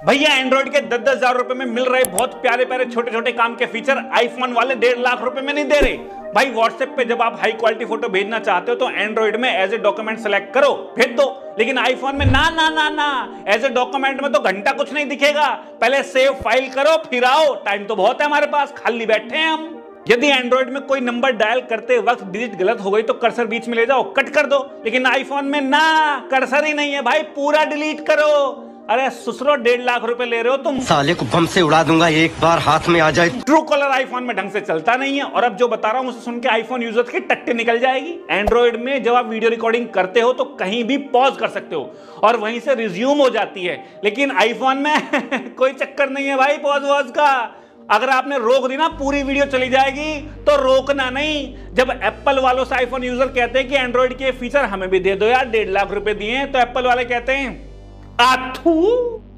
भैया एंड्रॉइड के 10-10 हजार रुपए में मिल रहे बहुत प्यारे प्यारे छोटे छोटे काम के फीचर आईफोन वाले 1.5 लाख रुपए में नहीं दे रहे। भाई व्हाट्सएप पे जब आप हाई क्वालिटी फोटो भेजना चाहते हो तो एंड्रॉइड में एज ए डॉक्यूमेंट सेलेक्ट करो, भेज दो। लेकिन आईफोन में ना ना ना ना, एज ए डॉक्यूमेंट में तो घंटा कुछ नहीं दिखेगा। पहले सेव फाइल करो फिर आओ, टाइम तो बहुत है हमारे पास, खाली बैठे हैं हम। यदि एंड्रॉइड में कोई नंबर डायल करते वक्त डिजिट गलत हो गई तो कर्सर बीच में ले जाओ, कट कर दो। लेकिन आईफोन में ना, कर्सर ही नहीं है भाई, पूरा डिलीट करो। अरे ससुरो 1.5 लाख रुपए ले रहे हो तुम, साले को बम से उड़ा दूंगा एक बार हाथ में आ जाए। ट्रू कॉलर आईफोन में ढंग से चलता नहीं है। और अब जो बता रहा हूं उसे सुन के आईफोन यूजर्स की टट्टी निकल जाएगी। एंड्रॉइड में जब आप वीडियो रिकॉर्डिंग करते हो तो कहीं भी पॉज कर सकते हो और वहीं से रिज्यूम हो जाती है। लेकिन आईफोन में कोई चक्कर नहीं है भाई पॉज वॉज का। अगर आपने रोक दी ना पूरी वीडियो चली जाएगी, तो रोकना नहीं। जब एप्पल वालों से आईफोन यूजर कहते हैं कि एंड्रॉइड के फीचर हमें भी दे दो यार, 1.5 लाख रुपए दिए, तो एप्पल वाले कहते हैं आथू।